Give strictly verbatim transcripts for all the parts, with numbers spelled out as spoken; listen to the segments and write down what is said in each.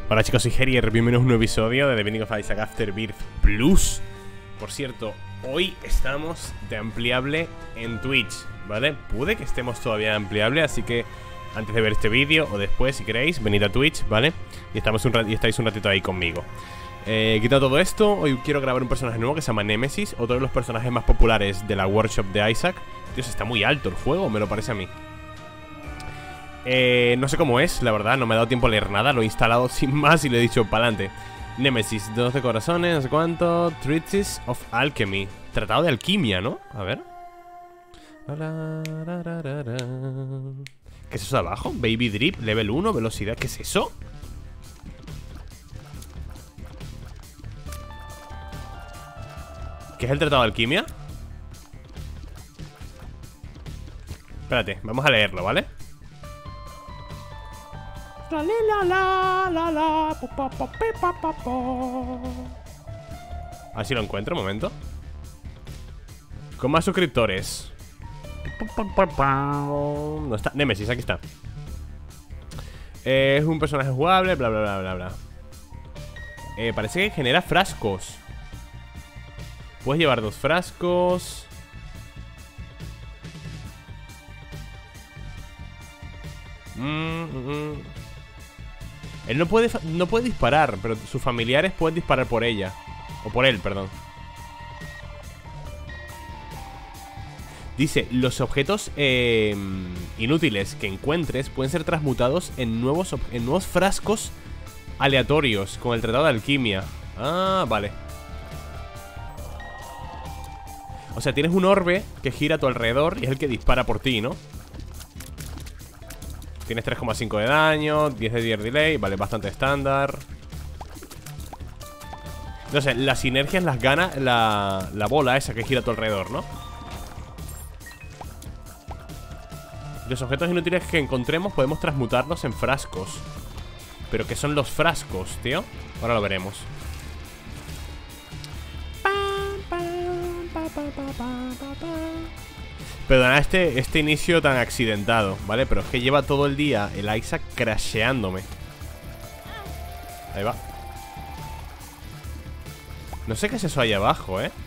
Hola chicos, soy Herier, bienvenidos a un nuevo episodio de The Binding of Isaac Afterbirth Plus. Por cierto, hoy estamos de ampliable en Twitch, ¿vale? Puede que estemos todavía ampliable, así que antes de ver este vídeo o después, si queréis, venid a Twitch, ¿vale? Y, estamos un y estáis un ratito ahí conmigo. Eh, quitado todo esto, hoy quiero grabar un personaje nuevo que se llama Nemesis, otro de los personajes más populares de la workshop de Isaac. Dios, está muy alto el juego, me lo parece a mí. Eh, no sé cómo es, la verdad, no me ha dado tiempo a leer nada. Lo he instalado sin más y le he dicho pa'lante. Nemesis, doce corazones, no sé cuánto. Treatise of Alchemy. Tratado de alquimia, ¿no? A ver. ¿Qué es eso de abajo? Baby Drip, level uno, velocidad. ¿Qué es eso? ¿Qué es el tratado de alquimia? Espérate, vamos a leerlo, ¿vale? La la la la la pa, pa, pa, pa, pa. A ver si lo encuentro, un momento. Con más suscriptores. No está. Nemesis, aquí está. eh, Es un personaje jugable, bla bla bla bla bla. eh, Parece que genera frascos. Puedes llevar dos frascos. Mm, mm, mm. Él no puede, no puede disparar, pero sus familiares pueden disparar por ella. O por él, perdón. Dice, los objetos eh, inútiles que encuentres pueden ser transmutados en nuevos, en nuevos frascos aleatorios con el tratado de alquimia. Ah, vale. O sea, tienes un orbe que gira a tu alrededor y es el que dispara por ti, ¿no? Tienes tres coma cinco de daño, diez de gear delay, vale, bastante estándar. No sé, las sinergias las gana la, la bola esa que gira a tu alrededor, ¿no? Los objetos inútiles que encontremos podemos transmutarlos en frascos. ¿Pero qué son los frascos, tío? Ahora lo veremos. Perdona este, este inicio tan accidentado, ¿vale? Pero es que lleva todo el día el Isaac crasheándome. Ahí va. No sé qué es eso ahí abajo, ¿eh?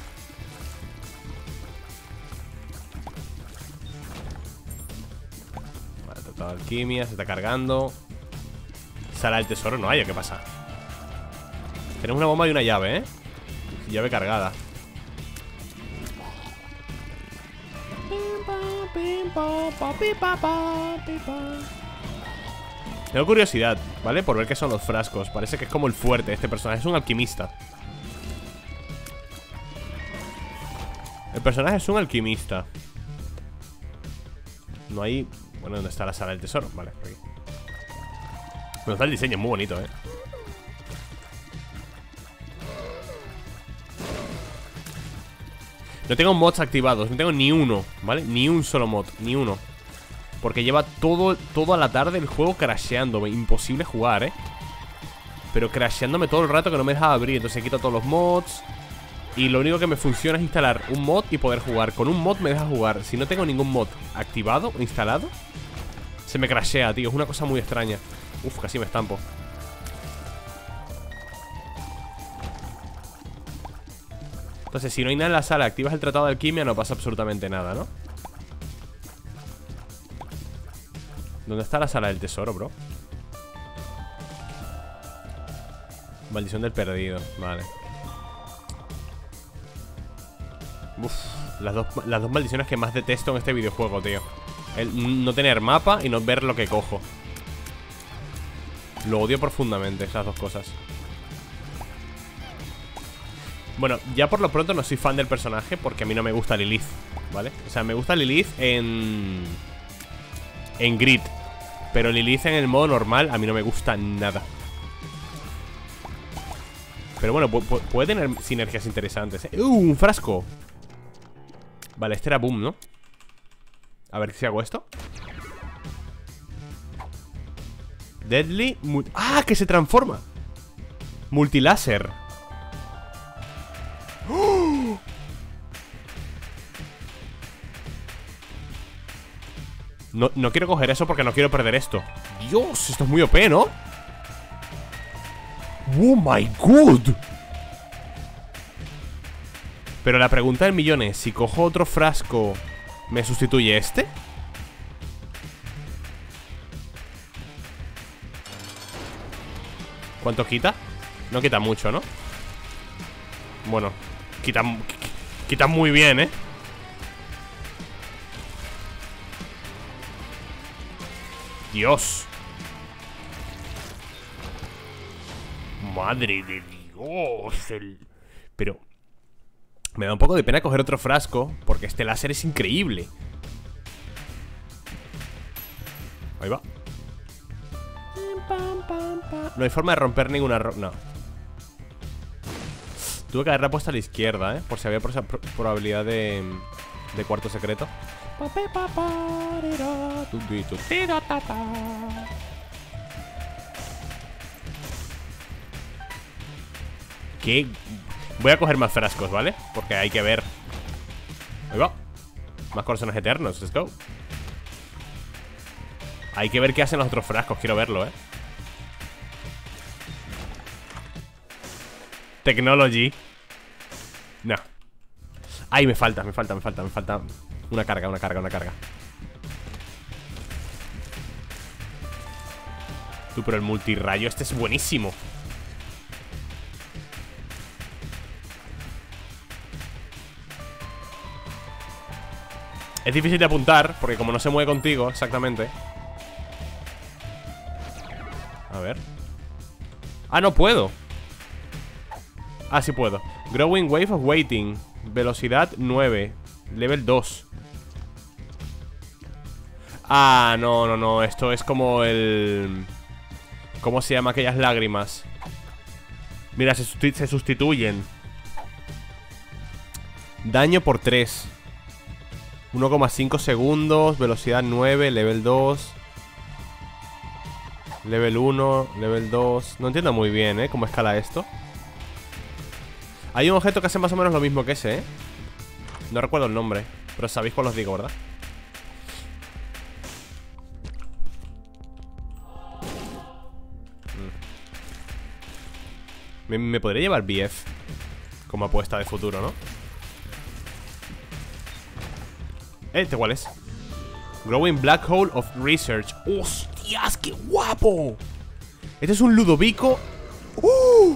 Vale, tratado de alquimia, se está cargando. Sala del tesoro no hay, ¿o qué pasa? Tenemos una bomba y una llave, ¿eh? Llave cargada. Tengo curiosidad, ¿vale? Por ver qué son los frascos. Parece que es como el fuerte. Este personaje es un alquimista. El personaje es un alquimista. No hay... Bueno, ¿dónde está la sala del tesoro? Vale, por aquí. Me gusta el diseño, es muy bonito, ¿eh? No tengo mods activados, no tengo ni uno, ¿vale? Ni un solo mod, ni uno. Porque lleva todo, todo a la tarde el juego crasheándome. Imposible jugar, ¿eh? Pero crasheándome todo el rato que no me deja abrir. Entonces quito todos los mods. Y lo único que me funciona es instalar un mod y poder jugar. Con un mod me deja jugar. Si no tengo ningún mod activado o instalado, se me crashea, tío. Es una cosa muy extraña. Uf, casi me estampo. Entonces, si no hay nada en la sala, activas el tratado de alquimia, no pasa absolutamente nada, ¿no? ¿Dónde está la sala del tesoro, bro? Maldición del perdido, vale. Uf, las dos, las dos maldiciones que más detesto en este videojuego, tío. El no tener mapa y no ver lo que cojo. Lo odio profundamente, esas dos cosas. Bueno, ya por lo pronto no soy fan del personaje porque a mí no me gusta Lilith, ¿vale? O sea, me gusta Lilith en... En Grid. Pero Lilith en el modo normal a mí no me gusta nada. Pero bueno, pu pu puede tener sinergias interesantes, ¿eh? ¡Uh! Un frasco. Vale, este era boom, ¿no? A ver si hago esto. Deadly... ¡Ah! Que se transforma. Multiláser. ¡Oh! No, no quiero coger eso porque no quiero perder esto. Dios, esto es muy O P, ¿no? ¡Oh, my God! Pero la pregunta del millón es, si cojo otro frasco, ¿me sustituye este? ¿Cuánto quita? No quita mucho, ¿no? Bueno, quita, quita muy bien, ¿eh? Dios. Madre de Dios. El... Pero me da un poco de pena coger otro frasco, porque este láser es increíble. Ahí va. No hay forma de romper ninguna ro no. Tuve que haberla puesto a la izquierda, ¿eh? Por si había probabilidad de, de cuarto secreto. ¿Qué? Voy a coger más frascos, ¿vale? Porque hay que ver. Ahí va. Más corazones eternos, let's go. Hay que ver qué hacen los otros frascos, quiero verlo, ¿eh? Technology. No. Ay, me falta, me falta, me falta, me falta. Una carga, una carga, una carga. Tú, pero el multirrayo este es buenísimo. Es difícil de apuntar, porque como no se mueve contigo exactamente. A ver. Ah, no puedo. Ah, sí puedo. Growing Wave of Waiting. Velocidad nueve. Level dos. Ah, no, no, no. Esto es como el... ¿Cómo se llama aquellas lágrimas? Mira, se, sustitu se sustituyen. Daño por tres. uno coma cinco segundos. Velocidad nueve. Level dos. Level uno. Level dos. No entiendo muy bien, ¿eh? Cómo escala esto. Hay un objeto que hace más o menos lo mismo que ese, ¿eh? No recuerdo el nombre, pero sabéis cuál os digo, ¿verdad? Me, me podría llevar B F como apuesta de futuro, ¿no? Eh, ¿este cuál es? Growing Black Hole of Research. ¡Hostias, qué guapo! Este es un Ludovico. ¡Uh!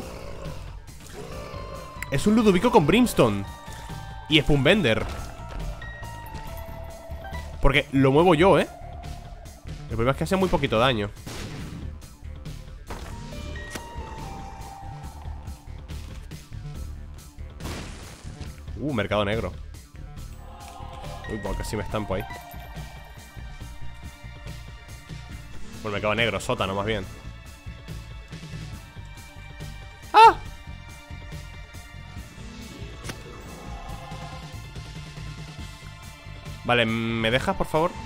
Es un Ludovico con Brimstone y Spoonbender. Porque lo muevo yo, ¿eh? El problema es que hace muy poquito daño. Uh, mercado negro. Uy, bueno, casi me estampo ahí. Bueno, mercado negro, sótano más bien. ¡Ah! Vale, ¿me dejas, por favor?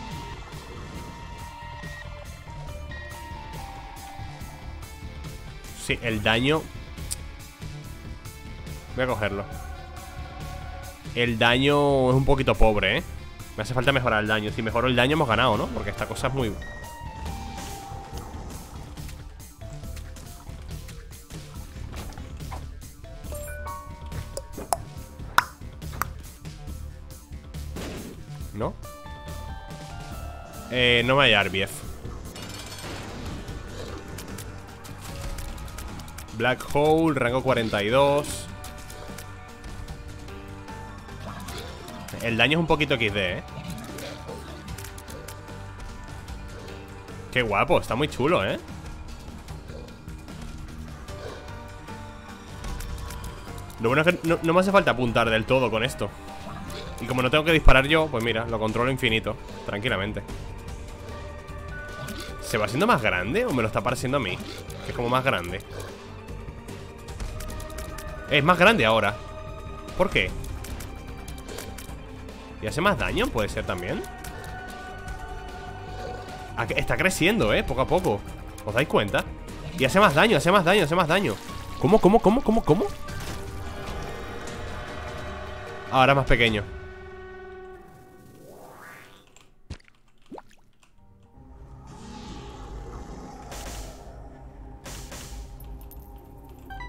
Sí, el daño. Voy a cogerlo. El daño es un poquito pobre, ¿eh? Me hace falta mejorar el daño. Si mejoro el daño hemos ganado, ¿no? Porque esta cosa es muy... ¿No? Eh, no me voy a dar B F. Black Hole, rango cuarenta y dos. El daño es un poquito equis de, ¿eh? Qué guapo, está muy chulo, ¿eh? Lo bueno es que no, no me hace falta apuntar del todo con esto. Y como no tengo que disparar yo, pues mira, lo controlo infinito, tranquilamente. ¿Se va haciendo más grande o me lo está pareciendo a mí? Que es como más grande. Es más grande ahora. ¿Por qué? ¿Y hace más daño? Puede ser también. Está creciendo, eh, poco a poco. ¿Os dais cuenta? Y hace más daño, hace más daño, hace más daño. ¿Cómo, cómo, cómo, cómo, cómo? Ahora es más pequeño.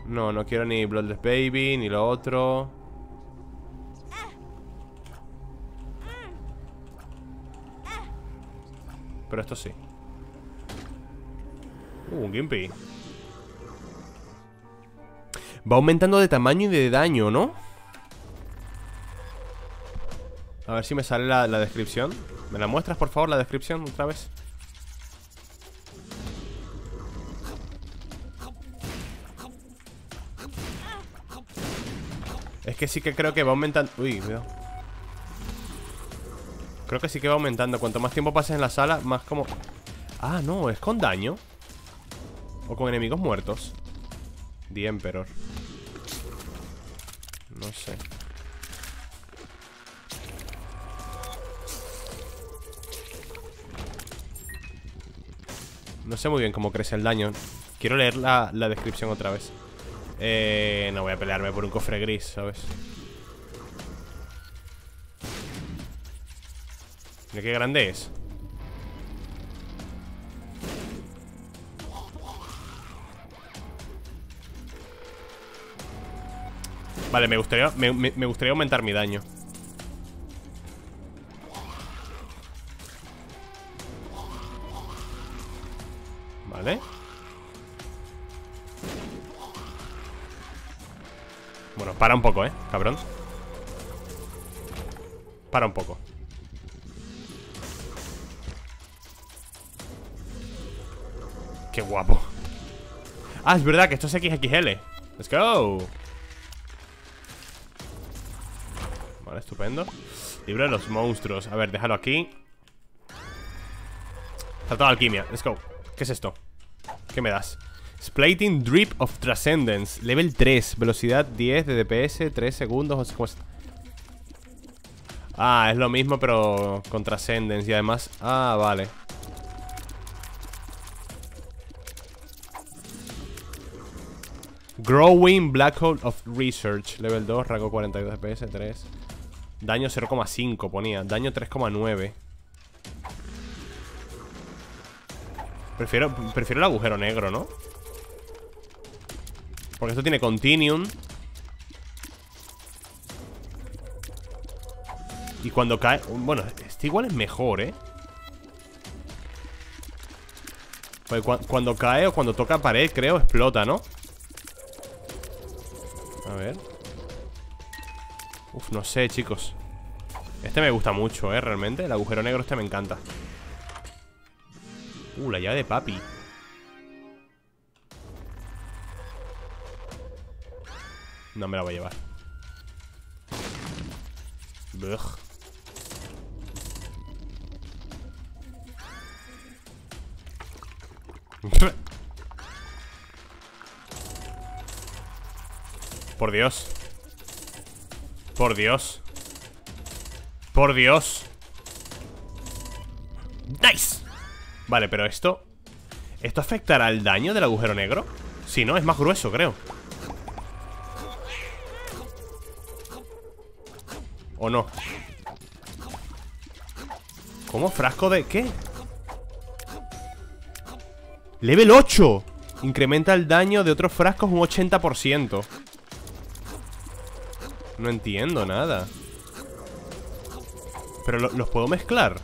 No, no quiero ni Bloodless Baby, ni lo otro. Pero esto sí. Uh, un Gimpy. Va aumentando de tamaño y de daño, ¿no? A ver si me sale la, la descripción. ¿Me la muestras, por favor, la descripción otra vez? Es que sí que creo que va aumentando. Uy, cuidado. Creo que sí que va aumentando. Cuanto más tiempo pases en la sala, más como... Ah, no, es con daño. O con enemigos muertos. The Emperor. No sé. No sé muy bien cómo crece el daño. Quiero leer la, la descripción otra vez. Eh, no voy a pelearme por un cofre gris, ¿sabes? Mira qué grande es. Vale, me gustaría, me, me, me gustaría aumentar mi daño. Vale. Bueno, para un poco, eh, cabrón. Para un poco. Qué guapo. Ah, es verdad que esto es equis equis ele. Let's go. Vale, estupendo. Libro de los monstruos. A ver, déjalo aquí. Tratado de alquimia, let's go. ¿Qué es esto? ¿Qué me das? Splating Drip of Transcendence. Level tres, velocidad diez de D P S, tres segundos. ¿Cómo es? Ah, es lo mismo pero con Transcendence. Y además, ah, vale. Growing Black Hole of Research. Level dos, rango cuarenta y dos D P S, tres. Daño cero coma cinco ponía. Daño tres coma nueve. Prefiero, prefiero el agujero negro, ¿no? Porque esto tiene Continuum. Y cuando cae... Bueno, este igual es mejor, ¿eh? Porque cu cuando cae o cuando toca pared, creo, explota, ¿no? A ver. Uf, no sé, chicos. Este me gusta mucho, ¿eh? Realmente, el agujero negro este me encanta. Uh, la llave de papi. No me la voy a llevar. Bugh. Por Dios. Por Dios. Por Dios. Nice. Vale, pero esto... ¿Esto afectará el daño del agujero negro? Si no, es más grueso, creo. ¿O no? ¿Cómo? ¿Frasco de qué? Level ocho. Incrementa el daño de otros frascos un ochenta por ciento. No entiendo nada. Pero lo, los puedo mezclar.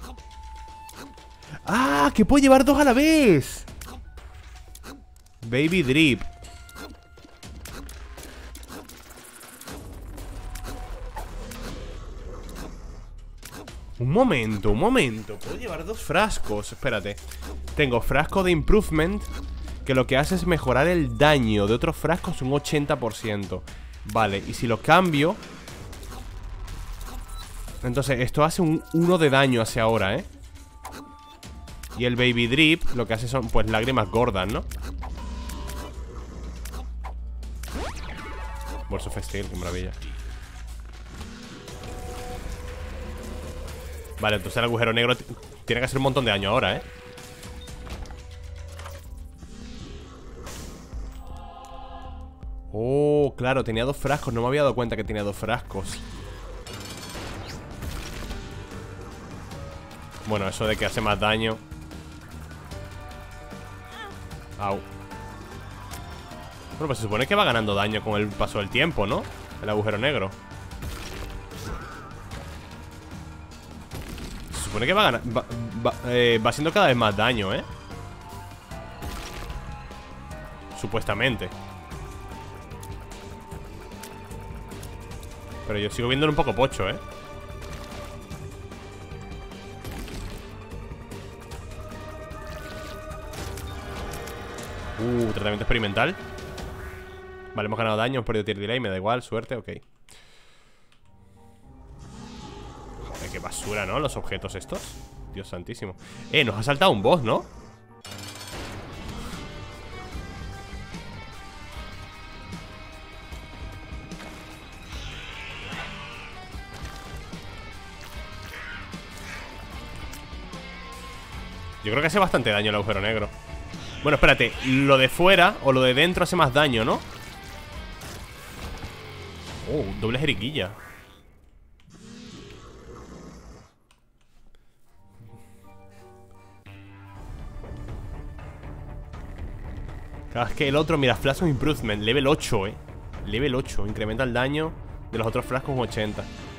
¡Ah! ¡Que puedo llevar dos a la vez! Baby Drip. Un momento, un momento. Puedo llevar dos frascos. Espérate. Tengo frasco de Improvement, que lo que hace es mejorar el daño de otros frascos un ochenta por ciento. Vale, y si lo cambio... Entonces, esto hace un uno de daño hacia ahora, ¿eh? Y el Baby Drip lo que hace son, pues, lágrimas gordas, ¿no? Bolso of Steel, qué maravilla. Vale, entonces el agujero negro tiene que hacer un montón de daño ahora, ¿eh? Oh, claro, tenía dos frascos. No me había dado cuenta que tenía dos frascos. Bueno, eso de que hace más daño. Au. Bueno, pues se supone que va ganando daño con el paso del tiempo, ¿no? El agujero negro. Se supone que va ganando va, va, eh, va haciendo cada vez más daño, ¿eh? Supuestamente. Pero yo sigo viéndolo un poco pocho, ¿eh? Uh, tratamiento experimental. Vale, hemos ganado daño, hemos perdido tier delay, me da igual, suerte, ok. Joder, qué basura, ¿no? Los objetos estos. Dios santísimo. Eh, nos ha saltado un boss, ¿no? Yo creo que hace bastante daño el agujero negro. Bueno, espérate, lo de fuera o lo de dentro hace más daño, ¿no? Oh, doble jeriquilla. Claro, es que el otro, mira, Flash of Improvement, level ocho, eh. Level ocho, incrementa el daño de los otros frascos con ochenta.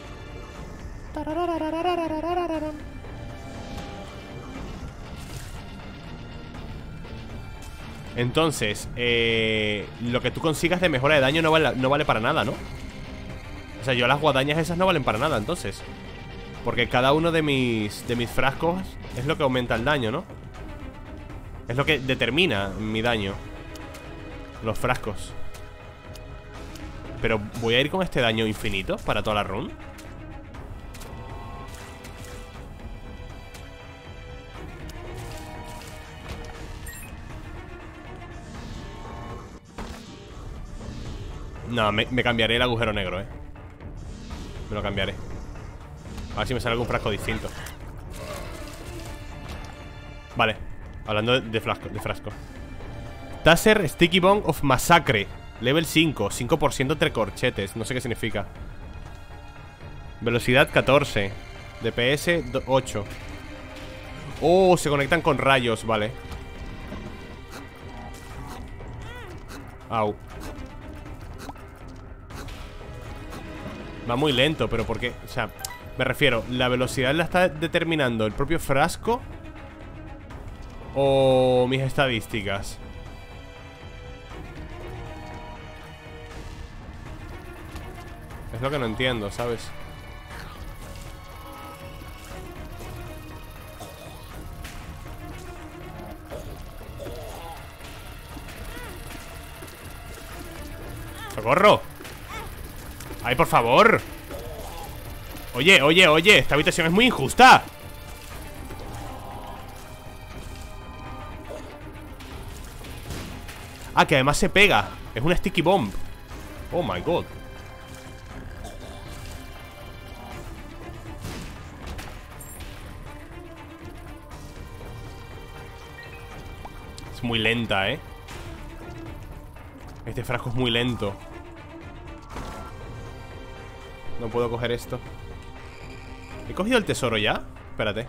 Entonces, eh, lo que tú consigas de mejora de daño no vale, no vale para nada, ¿no? O sea, yo las guadañas esas no valen para nada, entonces. Porque cada uno de mis, de mis frascos es lo que aumenta el daño, ¿no? Es lo que determina mi daño. Los frascos. Pero voy a ir con este daño infinito para toda la run. No, me, me cambiaré el agujero negro, eh. Me lo cambiaré. A ver si me sale algún frasco distinto. Vale, hablando de, de, frasco, de frasco. Taser Sticky Bomb of Massacre, level cinco, cinco por ciento entre corchetes. No sé qué significa. Velocidad catorce, D P S ocho. Oh, se conectan con rayos, vale. Au. Va muy lento, pero ¿por qué? O sea, me refiero, ¿la velocidad la está determinando el propio frasco? ¿O mis estadísticas? Es lo que no entiendo, ¿sabes? ¡Socorro! ¡Ay, por favor! Oye, oye, oye, esta habitación es muy injusta. Ah, que además se pega. Es una sticky bomb. Oh my god. Es muy lenta, eh. Este frasco es muy lento. No puedo coger esto. ¿He cogido el tesoro ya? Espérate.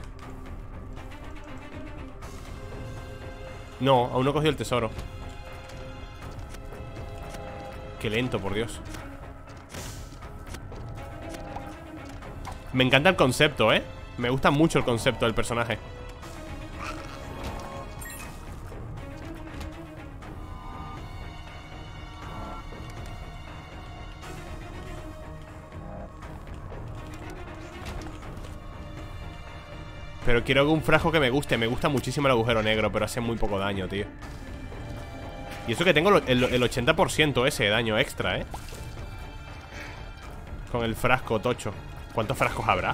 No, aún no he cogido el tesoro. Qué lento, por Dios. Me encanta el concepto, ¿eh? Me gusta mucho el concepto del personaje. Pero quiero algún frasco que me guste. Me gusta muchísimo el agujero negro, pero hace muy poco daño, tío. Y eso que tengo el, el ochenta por ciento ese de daño extra, ¿eh? Con el frasco tocho. ¿Cuántos frascos habrá?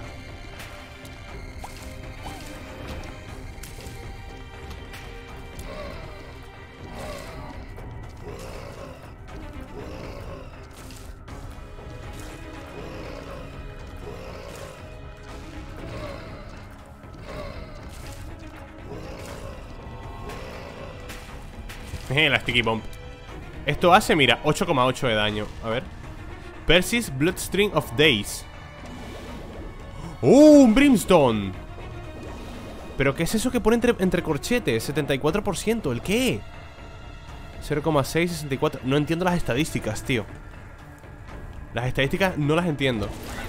La sticky bomb. Esto hace, mira, ocho coma ocho de daño. A ver. Persist Bloodstream of Days. ¡Oh! Un Brimstone. ¿Pero qué es eso que pone entre, entre corchetes? setenta y cuatro por ciento. ¿El qué? cero coma seis sesenta y cuatro. No entiendo las estadísticas, tío. Las estadísticas no las entiendo.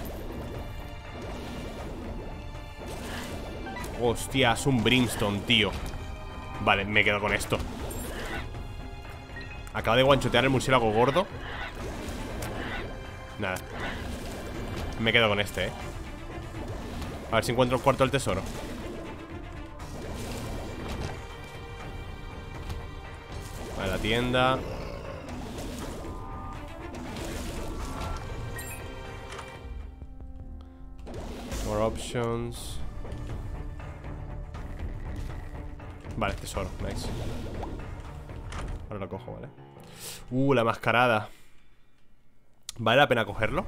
Hostia, es un Brimstone, tío. Vale, me quedo con esto. Acaba de guanchotear el murciélago gordo. Nada. Me quedo con este, eh. A ver si encuentro el cuarto del tesoro. Vale, la tienda. More options. Vale, tesoro, nice. Ahora lo cojo, vale. Uh, la mascarada. ¿Vale la pena cogerlo?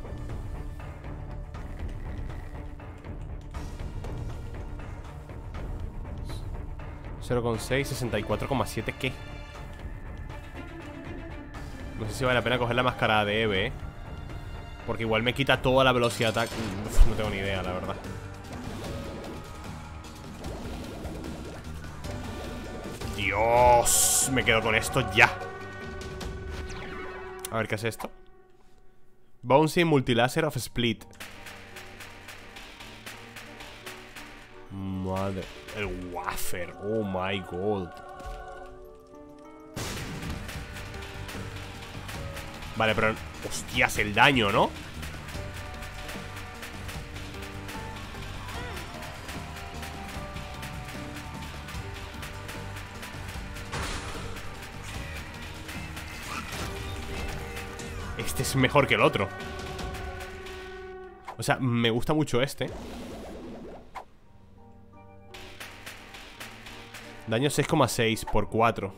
cero coma seis, sesenta y cuatro coma siete, ¿qué? No sé si vale la pena coger la mascarada de Eve, ¿eh? Porque igual me quita toda la velocidad de ataque. Uf, no tengo ni idea, la verdad. Dios, me quedo con esto ya. A ver, ¿qué es esto? Bouncy Multilaser of Split. Madre. El wafer. Oh my god. Vale, pero... Hostias, el daño, ¿no? Este es mejor que el otro. O sea, me gusta mucho este. Daño seis coma seis por cuatro.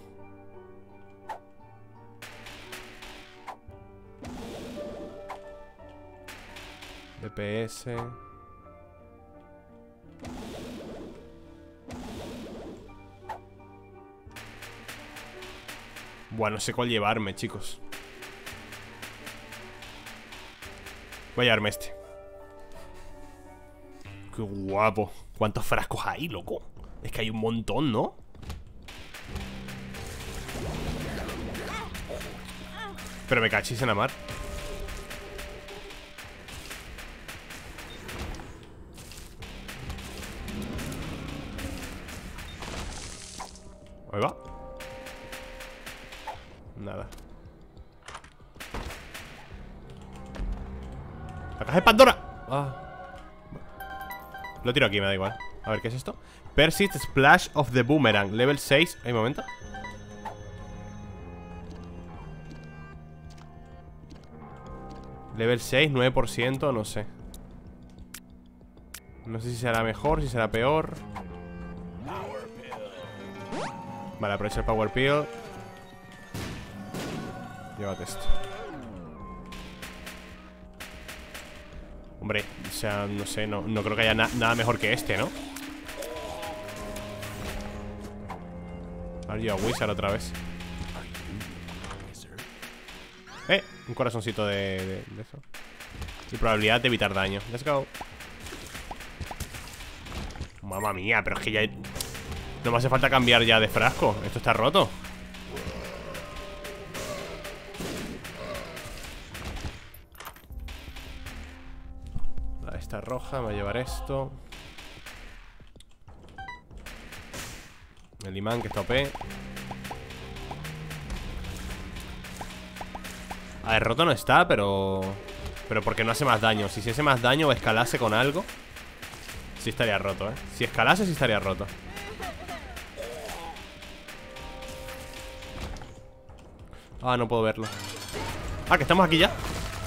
D P S. Buah, no sé cuál llevarme, chicos. Voy a llevarme este. Qué guapo. ¿Cuántos frascos hay, loco? Es que hay un montón, ¿no? Pero me cachis en la mar. Ahí va. Nada. La caja de Pandora. Ah. Lo tiro aquí, me da igual. A ver, ¿qué es esto? Persist Splash of the Boomerang. Level seis. ¿Hay un momento? Level seis, nueve por ciento, no sé. No sé si será mejor, si será peor. Vale, aprovecha el Power Pill. Llévate esto. Hombre, o sea, no sé, no, no creo que haya na nada mejor que este, ¿no? Are you a wizard otra vez? Eh, un corazoncito de, de, de eso. Y probabilidad de evitar daño. Let's go. Mamma mía, pero es que ya hay... No me hace falta cambiar ya de frasco. Esto está roto. Esta roja, me voy a llevar esto. El imán que está O P. A ver, roto no está, pero... Pero porque no hace más daño. Si se hace más daño o escalase con algo, sí estaría roto, ¿eh? Si escalase, sí estaría roto. Ah, no puedo verlo. Ah, que estamos aquí ya.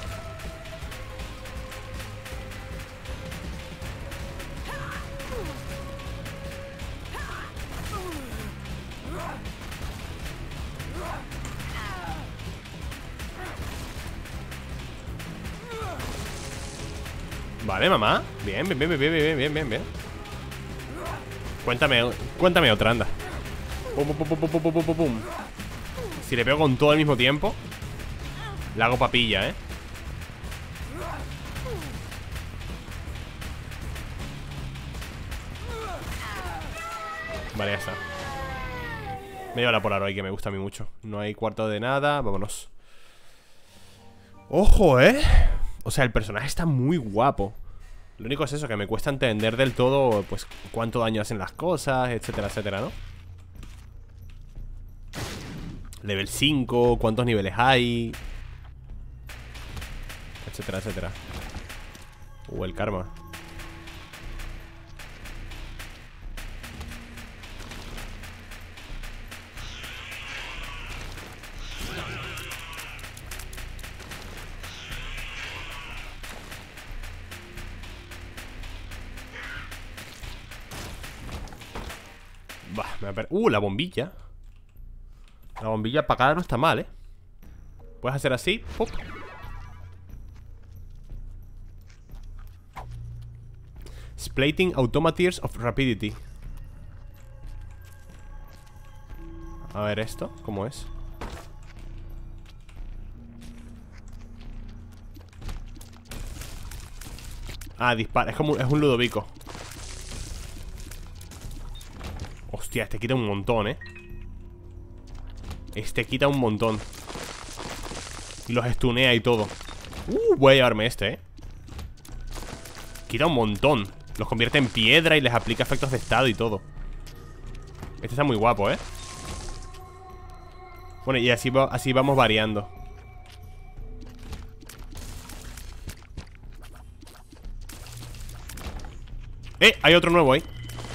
Vale, mamá. Bien, bien, bien, bien, bien, bien, bien, bien. Cuéntame, cuéntame otra, anda. Pum, pum, pum, pum, pum, pum, pum, pum. Si le pego con todo al mismo tiempo, le hago papilla, ¿eh? Vale, ya está. Me lleva la Polaroid, que me gusta a mí mucho. No hay cuarto de nada, vámonos. ¡Ojo, eh! O sea, el personaje está muy guapo. Lo único es eso, que me cuesta entender del todo, pues, cuánto daño hacen las cosas, etcétera, etcétera, ¿no? Level cinco, cuántos niveles hay, etcétera, etcétera. Uh, el karma. Bah, me va a per... Uh, la bombilla. La bombilla apagada no está mal, ¿eh? Puedes hacer así, ¡pop! Splitting Automateers of Rapidity. A ver esto, ¿cómo es? Ah, dispara, es como es un Ludovico. Hostia, este quita un montón, ¿eh? Este quita un montón. Y los stunea y todo. Uh, voy a llevarme este, ¿eh? Quita un montón. Los convierte en piedra y les aplica efectos de estado y todo. Este está muy guapo, ¿eh? Bueno, y así, va, así vamos variando. ¡Eh! Hay otro nuevo ahí.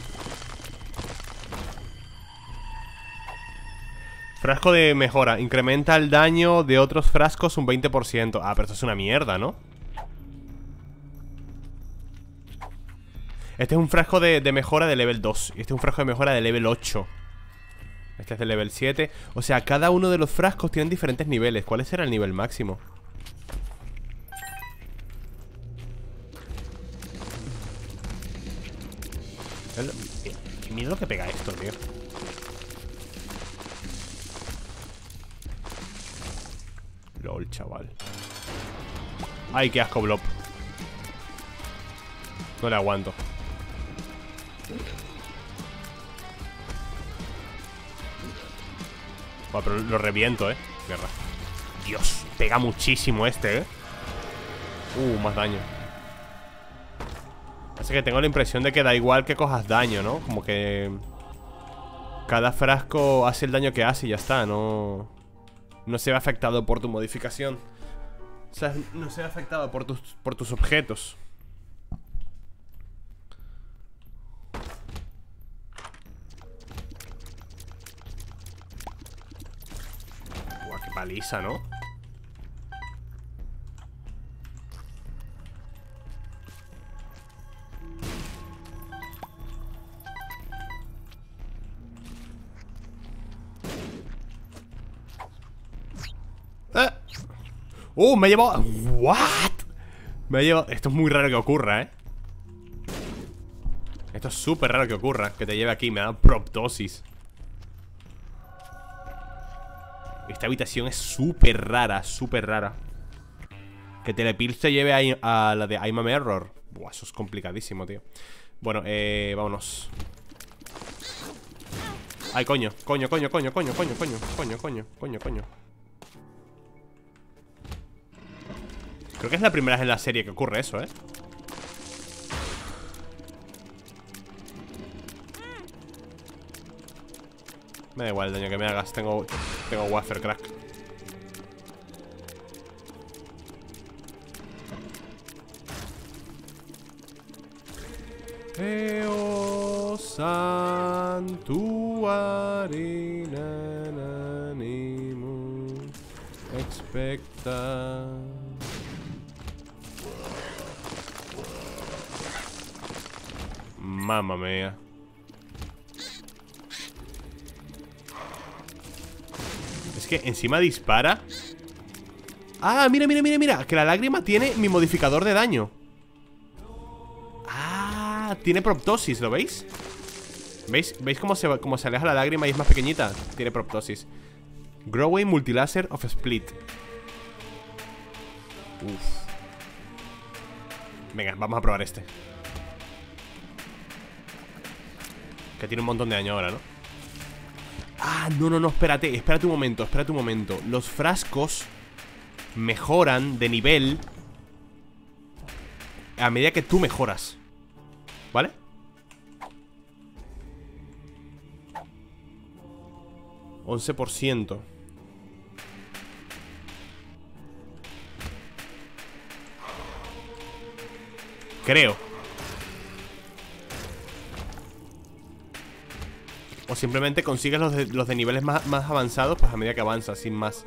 Frasco de mejora. Incrementa el daño de otros frascos un veinte por ciento. Ah, pero esto es una mierda, ¿no? Este es un frasco de, de mejora de level dos. Y este es un frasco de mejora de level ocho. Este es de level siete. O sea, cada uno de los frascos tienen diferentes niveles. ¿Cuál será el nivel máximo? Mira lo que pega esto, tío. LOL, chaval. Ay, qué asco, Blob. No le aguanto. Bueno, pero lo reviento, eh. Guerra. Dios, pega muchísimo este, eh. Uh, más daño. Así que tengo la impresión de que da igual que cojas daño, ¿no? Como que cada frasco hace el daño que hace y ya está, no... No se ve afectado por tu modificación. O sea, no se ve afectado por tus, por tus objetos. Buah, qué paliza, ¿no? ¡Eh! ¡Uh! Me ha llevado... ¿What? Me ha llevado... Esto es muy raro que ocurra, ¿eh? Esto es súper raro que ocurra. Que te lleve aquí, me da proptosis. Esta habitación es súper rara, súper rara. Que Telepills te lleve a, a la de I'm a Mirror. Buah, eso es complicadísimo, tío. Bueno, eh, vámonos. Ay, coño, coño, coño, coño, coño, coño, coño, coño, coño, coño, coño. Creo que es la primera vez en la serie que ocurre eso, ¿eh? Me da igual el daño que me hagas. Tengo, tengo wafer crack. Eo santuari nananimu expecta. Mamma mía. Es que encima dispara. Ah, mira, mira, mira, mira. Que la lágrima tiene mi modificador de daño. Ah, tiene proptosis, ¿lo veis? ¿Veis? ¿Veis cómo se, cómo se aleja la lágrima y es más pequeñita? Tiene proptosis. Growing Multilaser of Split. Uf. Venga, vamos a probar este. Que tiene un montón de daño ahora, ¿no? Ah, Ah, no, no, no, espérate, espérate un momento, espérate un momento. Los frascos mejoran de nivel a medida que tú mejoras, ¿vale? once por ciento. Creo. O simplemente consigues los de, los de niveles más, más avanzados, pues a medida que avanzas, sin más.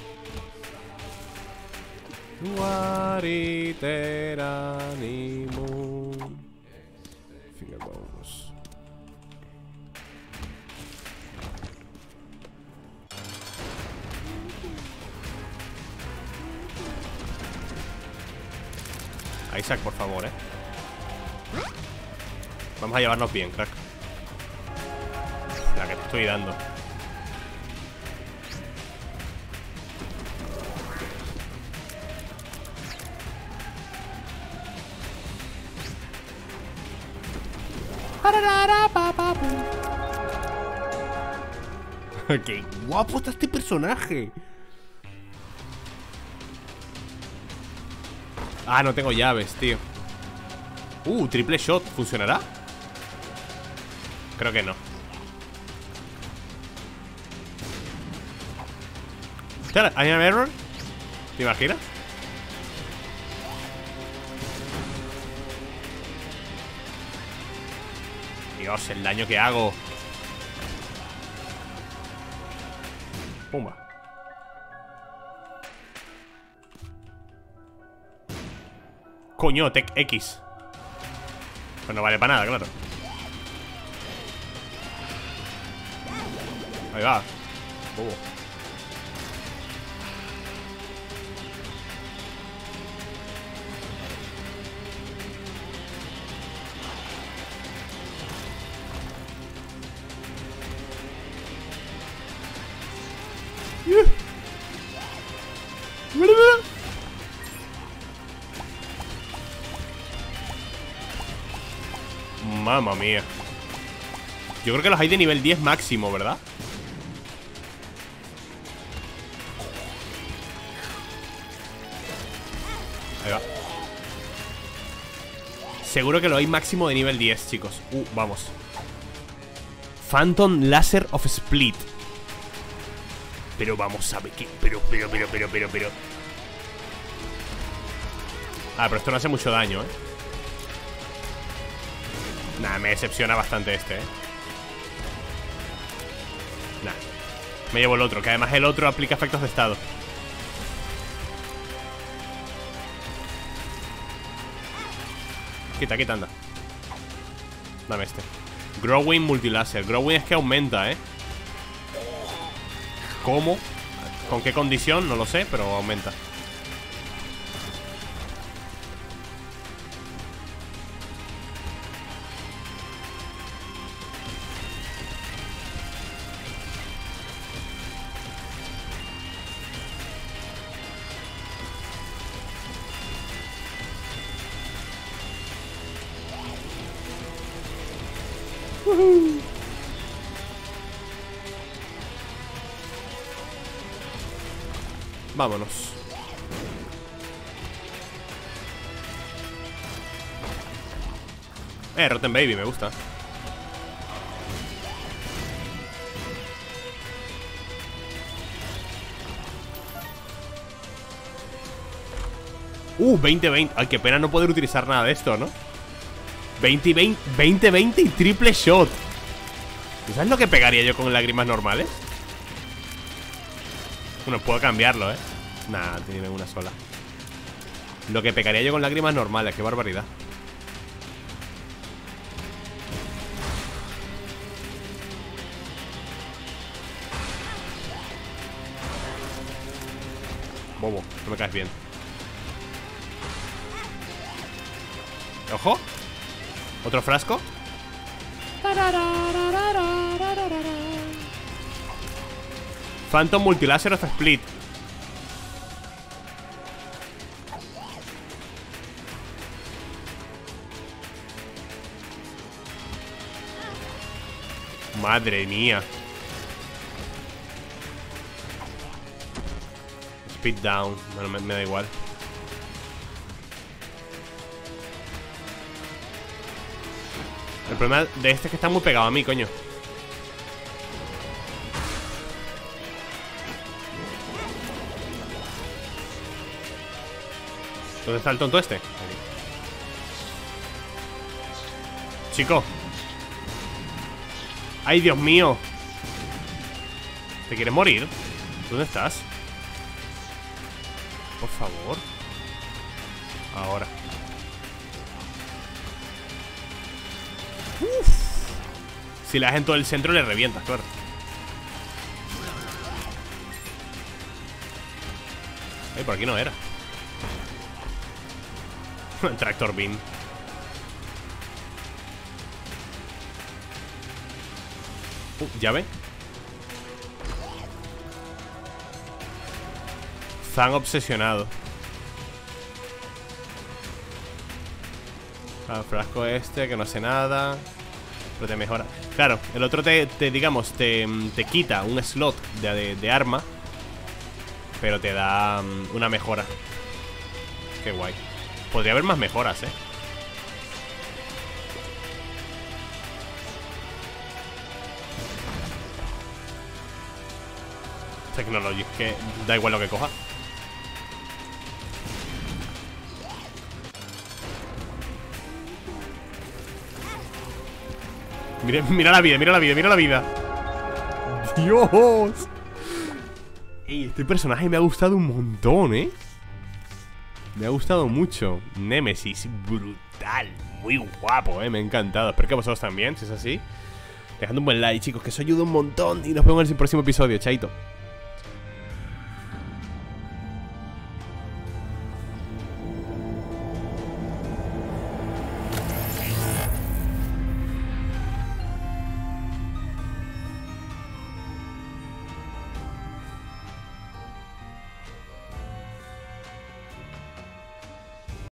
Fingerbones. Isaac, por favor, eh. Vamos a llevarnos bien, crack. La que te estoy dando. ¡Qué guapo está este personaje! Ah, no tengo llaves, tío. Uh, triple shot, ¿funcionará? Creo que no. ¿Hay un error? ¿Te imaginas? Dios, el daño que hago. Pumba. Coño, Tech X. Pues no vale para nada, claro. Ahí va. Bobo. Mamma mía. Yo creo que los hay de nivel diez máximo, ¿verdad? Ahí va. Seguro que lo hay máximo de nivel diez, chicos. Uh, vamos. Phantom Laser of Split. Pero vamos a ver qué. Pero, pero, pero, pero, pero, pero. Ah, pero esto no hace mucho daño, eh. Nah, me decepciona bastante este, eh. Nah. Me llevo el otro, que además el otro aplica efectos de estado. Quita, quita, anda. Dame este. Growing Multilaser. Growing es que aumenta, eh. ¿Cómo? ¿Con qué condición? No lo sé, pero aumenta. Uh-huh. Vámonos. Eh, Rotten Baby, me gusta. Uh, veinte veinte. Ay, qué pena no poder utilizar nada de esto, ¿no? veinte veinte, veinte veinte y triple shot. ¿Tú sabes lo que pegaría yo con lágrimas normales? Bueno, puedo cambiarlo, ¿eh? Nah, tiene una sola. Lo que pegaría yo con lágrimas normales, qué barbaridad. Bobo, no me caes bien. Ojo. ¿Otro frasco? Phantom Multilaser of Split. Madre mía. Speed down. Bueno, me, me da igual. El problema de este es que está muy pegado a mí, coño. ¿Dónde está el tonto este? Aquí. Chico. ¡Ay, Dios mío! ¿Te quieres morir? ¿Dónde estás? Por favor. Ahora. Uf. Si le das en todo el centro le revientas, claro. Ay, por aquí no era. Tractor beam. Uh, llave. Zan obsesionado. Ah, frasco este que no hace nada, pero te mejora. Claro, el otro te, te digamos, te, te quita un slot de, de, de arma, pero te da um, una mejora. Qué guay. Podría haber más mejoras, eh. Technology, que da igual lo que coja. Mira, mira la vida, mira la vida, mira la vida. ¡Dios! Ey, este personaje me ha gustado un montón, ¿eh? Me ha gustado mucho. Nemesis, brutal. Muy guapo, ¿eh? Me ha encantado. Espero que vosotros también, si es así. Dejando un buen like, chicos, que eso ayuda un montón. Y nos vemos en el próximo episodio, chaito.